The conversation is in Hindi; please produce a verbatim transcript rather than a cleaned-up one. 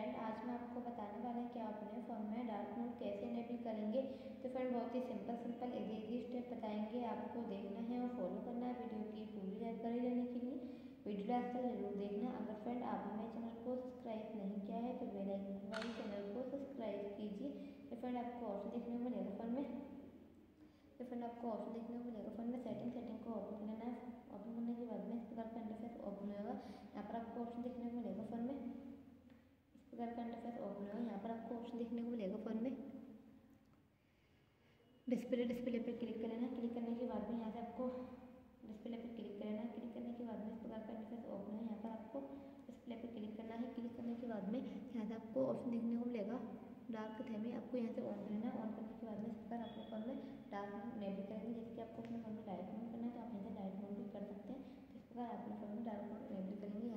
फ्रेंड आज मैं आपको बताने वाला हूँ कि आप अपने फ़ोन में डार्क मोड कैसे इनेबल करेंगे। तो फ्रेंड बहुत ही simple simple easy easy step बताएंगे, आपको देखना है और फॉलो करना है। वीडियो की पूरी जानकारी लेने के लिए वीडियो लास्ट तक जरूर देखना। अगर फ्रेंड आपने मेरे चैनल को सब्सक्राइब नहीं किया है तो बेल आइकन दबाइए, चैनल को सब्सक्राइब कीजिए। तो फ्रेंड आपको ऑप्शन देखने को मिलेगा फ़ोन में तो फ्रेंड आपको ऑप्शन देखने को मिलेगा फ़ोन में सेटिंग सेटिंग को ओपन कर लेना है। ओपन करने के बाद में इस प्रकार का इंटरफेस ओपन होगा। यहाँ पर आपको ऑप्शन देखने को मिलेगा फ़ोन में इस प्रकार का इंटरफेस ओपन होगा। यहाँ पर आपको ऑप्शन देखने को मिलेगा फ़ोन में डिस्प्ले डिस्प्ले पर क्लिक कर लेना। क्लिक करने के बाद में यहाँ से आपको डिस्प्ले पर क्लिक कर लेना। क्लिक करने के बाद में इस प्रकार का इंटरफेस ओपन है। यहाँ पर आपको डिस्प्ले पर क्लिक करना है। क्लिक करने के बाद में यहाँ से आपको ऑप्शन देखने को मिलेगा डार्क थीम, आपको यहाँ से ऑन करना है। ऑन करने के बाद में इस प्रकार अपने फ़ोन में डार्क मोड इनेबल करेंगे। जैसे कि आपको अपने फ़ोन में डार्क मोड करना है तो आप यहाँ से डार्क मोड भी कर सकते हैं। तो इस प्रकार अपने फ़ोन में डार्क मोड इनेबल करेंगे।